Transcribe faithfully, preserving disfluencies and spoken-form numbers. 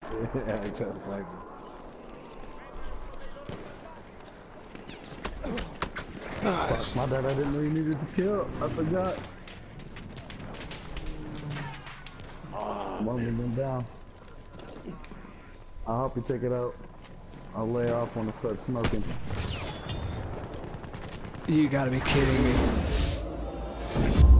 Yeah, just like Fuck, my bad, I didn't know you needed to kill. I forgot. One of them went down. I'll help you take it out. I'll lay off when it starts smoking. You gotta be kidding me.